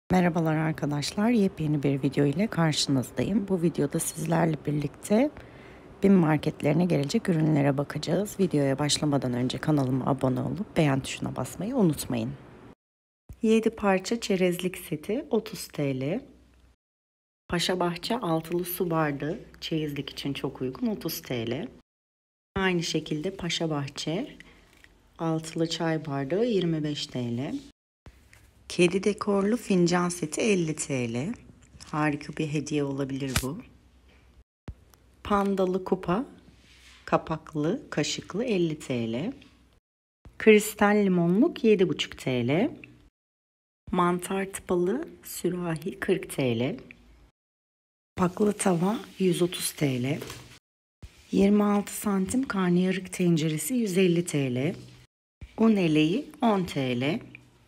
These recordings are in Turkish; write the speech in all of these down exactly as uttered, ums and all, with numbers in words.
Merhabalar arkadaşlar, yepyeni bir video ile karşınızdayım. Bu videoda sizlerle birlikte BİM marketlerine gelecek ürünlere bakacağız. Videoya başlamadan önce kanalıma abone olup beğen tuşuna basmayı unutmayın. yedi parça çerezlik seti otuz TL. Paşabahçe altılı su bardağı çeyizlik için çok uygun otuz TL. Aynı şekilde Paşabahçe altılı çay bardağı yirmi beş TL. Kedi dekorlu fincan seti elli TL. Harika bir hediye olabilir bu. Pandalı kupa, kapaklı, kaşıklı elli TL. Kristal limonluk yedi buçuk TL. Mantar tıpalı sürahi kırk TL. Kapaklı tava yüz otuz TL. yirmi altı santim karnıyarık tenceresi yüz elli TL. Un eleği on TL.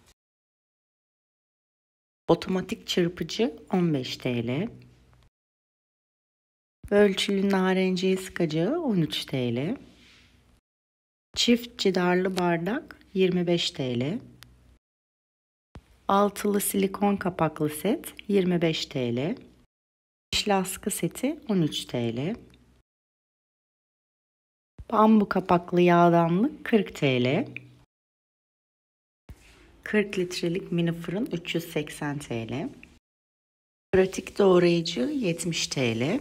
Otomatik çırpıcı on beş TL. Ölçülü narenciye sıkacağı on üç TL. Çift cidarlı bardak yirmi beş TL. Altılı silikon kapaklı set yirmi beş TL. Dişli askı seti on üç TL. Bambu kapaklı yağdanlık kırk TL. kırk litrelik mini fırın üç yüz seksen TL. Pratik doğrayıcı yetmiş TL.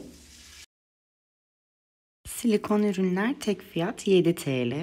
Silikon ürünler tek fiyat yedi TL.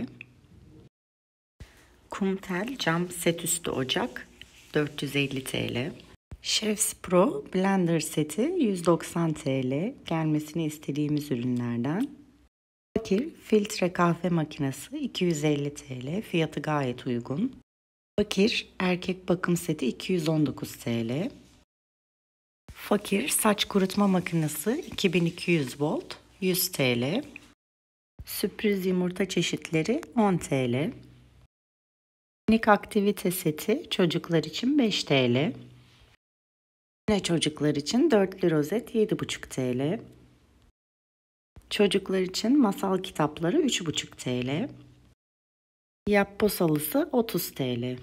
Kumtel cam set üstü ocak dört yüz elli TL. Chefs Pro blender seti yüz doksan TL. Gelmesini istediğimiz ürünlerden. Fakir filtre kahve makinesi iki yüz elli TL. Fiyatı gayet uygun. Fakir erkek bakım seti iki yüz on dokuz TL. Fakir saç kurutma makinesi iki bin iki yüz volt yüz TL. Sürpriz yumurta çeşitleri on TL. Minik aktivite seti çocuklar için beş TL. Yine çocuklar için dörtlü rozet yedi buçuk TL. Çocuklar için masal kitapları üç buçuk TL. Yapboz halısı otuz TL.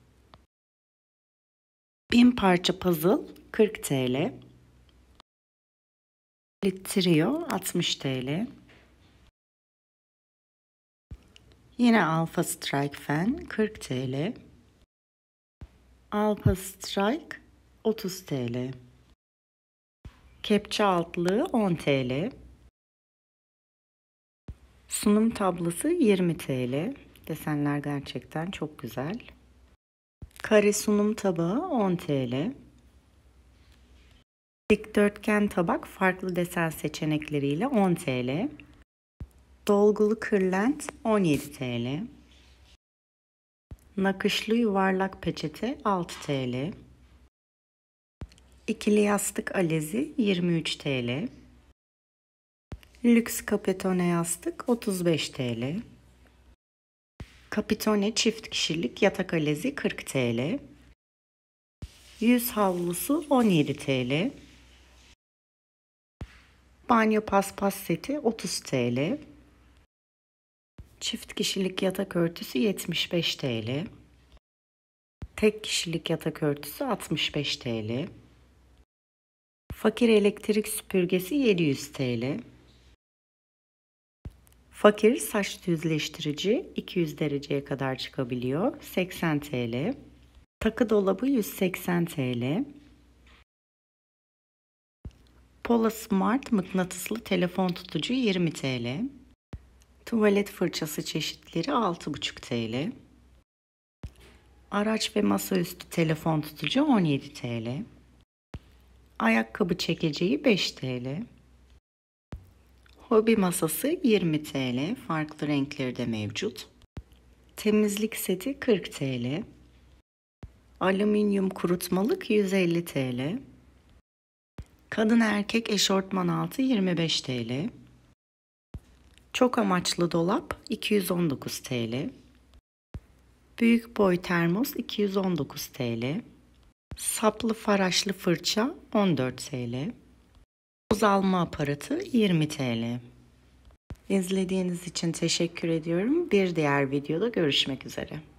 bin parça puzzle kırk TL. Trio altmış TL. Yine Alpha Strike fan kırk TL. Alpha Strike otuz TL. Kepçe altlığı on TL. Sunum tablosu yirmi TL. Desenler gerçekten çok güzel. Kare sunum tabağı on TL. Dikdörtgen tabak farklı desen seçenekleriyle on TL. Dolgulu kırlent on yedi TL. Nakışlı yuvarlak peçete altı TL. İkili yastık alezi yirmi üç TL. Lüks kapitone yastık otuz beş TL. Kapitone çift kişilik yatak alezi kırk TL. Yüz havlusu on yedi TL. Banyo paspas seti otuz TL. Çift kişilik yatak örtüsü yetmiş beş TL. Tek kişilik yatak örtüsü altmış beş TL. Fakir elektrik süpürgesi yedi yüz TL. Fakir saç düzleştirici iki yüz dereceye kadar çıkabiliyor. seksen TL. Takı dolabı yüz seksen TL. Pola Smart mıknatıslı telefon tutucu yirmi TL. Tuvalet fırçası çeşitleri altı buçuk TL. Araç ve masaüstü telefon tutucu on yedi TL. Ayakkabı çekeceği beş TL. Hobi masası yirmi TL. Farklı renkleri de mevcut. Temizlik seti kırk TL. Alüminyum kurutmalık yüz elli TL. Kadın erkek eşortman altı yirmi beş TL. Çok amaçlı dolap iki yüz on dokuz TL. Büyük boy termos iki yüz on dokuz TL. Saplı faraşlı fırça on dört TL. Toz alma aparatı yirmi TL. İzlediğiniz için teşekkür ediyorum. Bir diğer videoda görüşmek üzere.